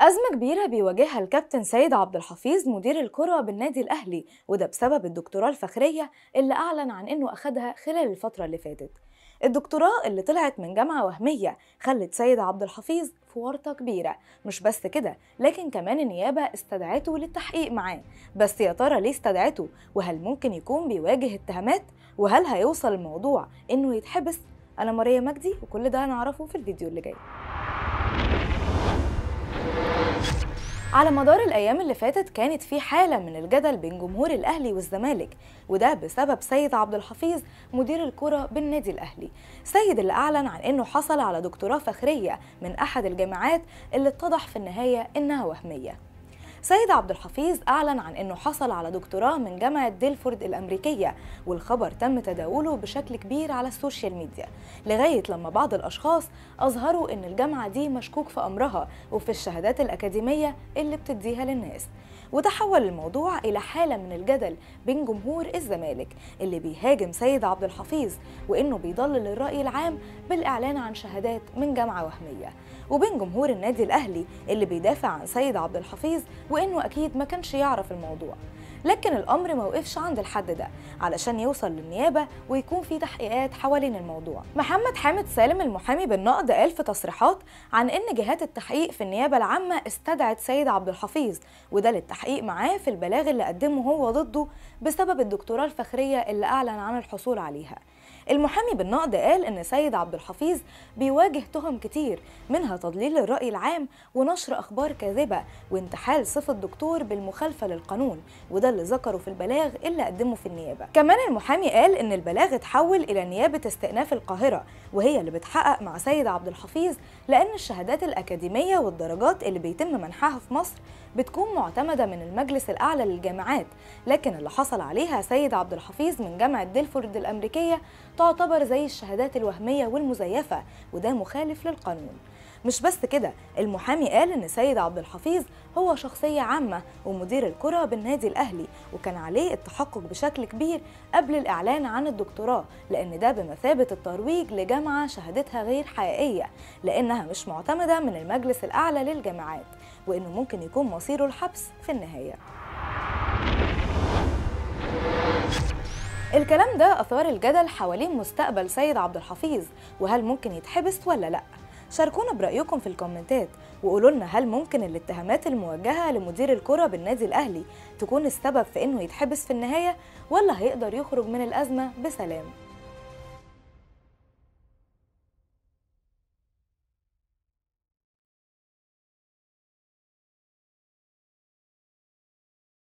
أزمة كبيرة بيواجهها الكابتن سيد عبد الحفيظ مدير الكرة بالنادي الأهلي، وده بسبب الدكتوراه الفخرية اللي أعلن عن إنه أخدها خلال الفترة اللي فاتت. الدكتوراه اللي طلعت من جامعة وهمية خلت سيد عبد الحفيظ في ورطة كبيرة. مش بس كده، لكن كمان النيابة استدعته للتحقيق معاه. بس يا ترى ليه استدعته؟ وهل ممكن يكون بيواجه اتهامات؟ وهل هيوصل الموضوع إنه يتحبس؟ أنا ماريا مجدي، وكل ده هنعرفه في الفيديو اللي جاي. على مدار الأيام اللي فاتت كانت في حالة من الجدل بين جمهور الأهلي والزمالك، وده بسبب سيد عبد الحفيظ مدير الكرة بالنادي الأهلي. سيد اللي أعلن عن إنه حصل على دكتوراه فخرية من أحد الجامعات اللي اتضح في النهاية إنها وهمية. سيد عبد الحفيظ أعلن عن أنه حصل على دكتوراه من جامعة ديلفورد الأمريكية، والخبر تم تداوله بشكل كبير على السوشيال ميديا، لغاية لما بعض الأشخاص أظهروا أن الجامعة دي مشكوك في أمرها وفي الشهادات الأكاديمية اللي بتديها للناس. وتحول الموضوع إلى حالة من الجدل بين جمهور الزمالك اللي بيهاجم سيد عبد الحفيظ وإنه بيضلل الرأي العام بالإعلان عن شهادات من جامعة وهمية، وبين جمهور النادي الأهلي اللي بيدافع عن سيد عبد الحفيظ وإنه أكيد ما كانش يعرف الموضوع. لكن الأمر ما وقفش عند الحد ده، علشان يوصل للنيابة ويكون في تحقيقات حوالين الموضوع. محمد حامد سالم المحامي بالنقد قال في تصريحات عن إن جهات التحقيق في النيابة العامة استدعت سيد عبد الحفيظ، وده للتحقيق معاه في البلاغ اللي قدمه هو ضده بسبب الدكتوراه الفخرية اللي أعلن عن الحصول عليها. المحامي بالنقد قال إن سيد عبد الحفيظ بيواجه تهم كتير، منها تضليل الرأي العام ونشر أخبار كاذبة وانتحال صفة دكتور بالمخالفة للقانون، وده اللي ذكره في البلاغ اللي قدمه في النيابة. كمان المحامي قال إن البلاغ اتحول إلى نيابة استئناف القاهرة، وهي اللي بتحقق مع سيد عبد الحفيظ، لأن الشهادات الأكاديمية والدرجات اللي بيتم منحها في مصر بتكون معتمدة من المجلس الأعلى للجامعات، لكن اللي حصل عليها سيد عبد الحفيظ من جامعة ديلفورد الأمريكية تعتبر زي الشهادات الوهمية والمزيفة، وده مخالف للقانون. مش بس كده، المحامي قال إن سيد عبد الحفيظ هو شخصية عامة ومدير الكرة بالنادي الأهلي، وكان عليه التحقق بشكل كبير قبل الإعلان عن الدكتوراه، لأن ده بمثابة الترويج لجامعة شهادتها غير حقيقية، لأنها مش معتمدة من المجلس الأعلى للجامعات، وإنه ممكن يكون مصيره الحبس في النهاية. الكلام ده أثار الجدل حوالين مستقبل سيد عبد الحفيظ، وهل ممكن يتحبس ولا لأ؟ شاركونا برأيكم في الكومنتات، وقولوا لنا هل ممكن الاتهامات الموجهة لمدير الكرة بالنادي الأهلي تكون السبب في إنه يتحبس في النهاية، ولا هيقدر يخرج من الأزمة بسلام؟